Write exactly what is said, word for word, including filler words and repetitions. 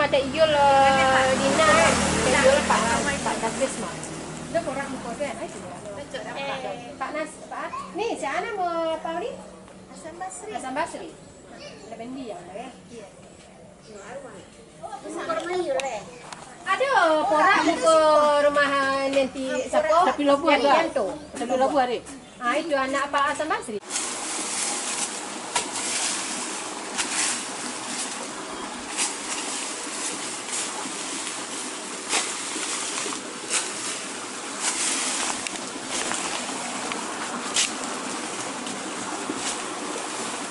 mata iyul Dina, iyul Pak Pak Tasbis mah. Dah orang muka kan, ai tu. Pak Nas, Pak. Ni si Ana mau apa ni? Hasan Basri. Hasan Basri. Ada bendi ya, ya. Iya. Kormayu le. Ada porak muka rumah nanti siapa? Tapi lobu ada. Tapi lobu ada. Ah itu anak Pak Hasan Basri.